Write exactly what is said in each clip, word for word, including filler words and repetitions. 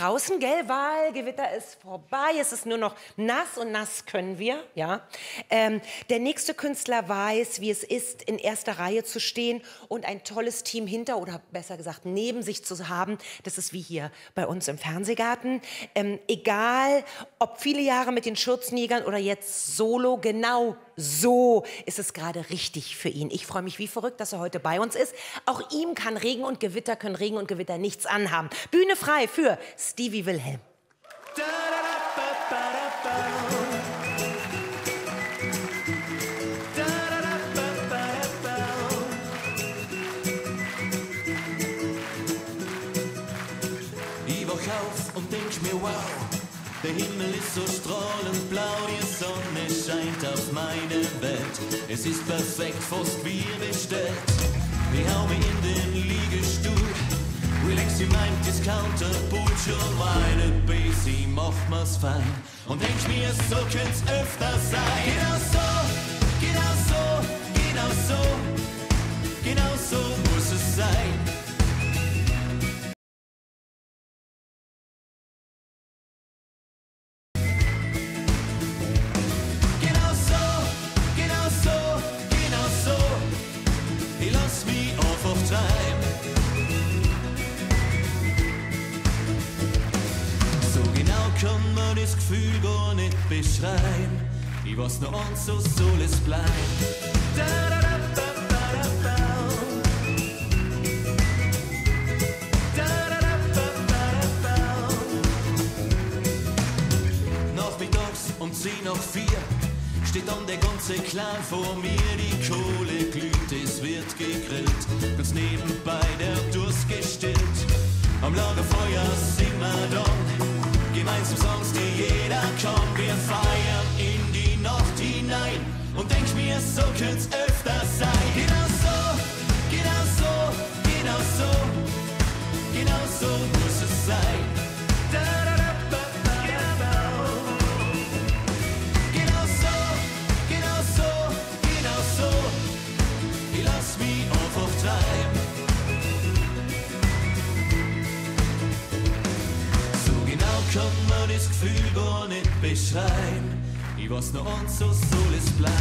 draußen, gell, weil Gewitter ist vorbei, es ist nur noch nass und nass können wir, ja. Ähm, der nächste Künstler weiß, wie es ist, in erster Reihe zu stehen und ein tolles Team hinter oder besser gesagt neben sich zu haben. Das ist wie hier bei uns im Fernsehgarten. Ähm, egal, ob viele Jahre mit den Schürzenjägern oder jetzt solo, genau so ist es gerade richtig für ihn. Ich freue mich wie verrückt, dass er heute bei uns ist. Auch ihm kann Regen und Gewitter, können Regen und Gewitter nichts anhaben. Bühne frei für Stevie Wilhelm. Ich wach auf und denk mir, wow, der Himmel ist so strahlend blau, die Sonne scheint auf meine Welt. Es ist perfekt, fast wie bestellt. Ich hau mich in den Liegestuhl, relax in mein Discounter, Pool schon meine Basie, macht mir's fein. Und denk mir, so könnt's öfter sein. Genau so, genau so, genau so, genau so muss es sein. So genau kann man das Gefühl gar nicht beschreiben. Ich weiß nur eins, so soll es bleiben. Nachmittags um zehn nach vier steht dann der ganze Clan vor mir, die Kohle glüht, es wird gegrillt, ganz nebenbei der Durst gestillt. Am Lagerfeuer singen wir dann gemeinsam Songs, die jeder kann. Wir feiern in die Nacht hinein und denk mir, so könnt's öfter sein. Genau so, genau so, genau so, genau so muss es sein. Kann man das Gefühl gar nicht beschreiben. Ich weiß nur eins, so soll es bleiben.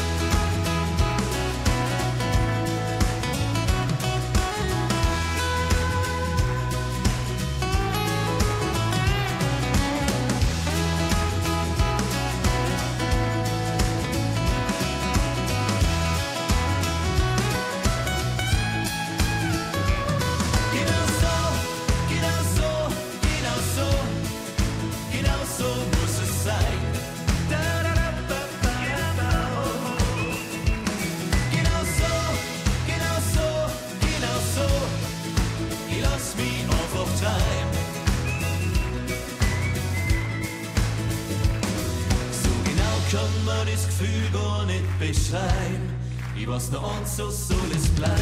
Kann man das Gefühl gar nicht beschreiben. Ich weiß nur eins, so soll es bleiben.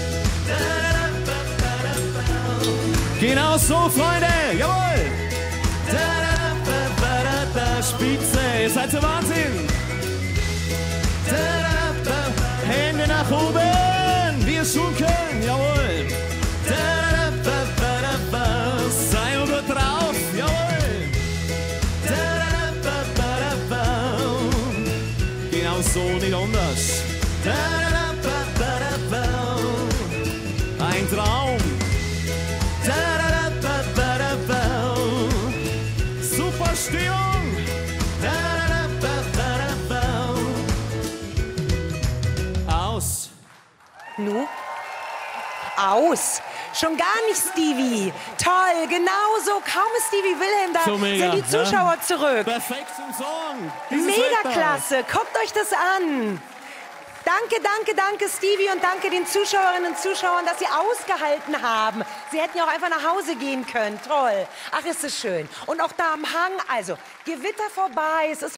Genau so, Freunde, jawohl! Spitze, ihr seid der Wahnsinn! Hände nach oben, wir schunkeln, jawohl! Sei über drauf, jawohl! Genau so, nicht anders. Ein Traum. Super Stimmung. Aus. Nu? Aus. Schon gar nicht, Stevie. Toll, genau so. Kaum ist Stevie Wilhelm da, so mega, sind die Zuschauer ja. zurück. Perfekt zum Song. Mega klasse. Guckt euch das an. Danke, danke, danke, Stevie, und danke den Zuschauerinnen und Zuschauern, dass sie ausgehalten haben. Sie hätten ja auch einfach nach Hause gehen können. Toll. Ach, ist es schön. Und auch da am Hang, also, Gewitter vorbei. Es ist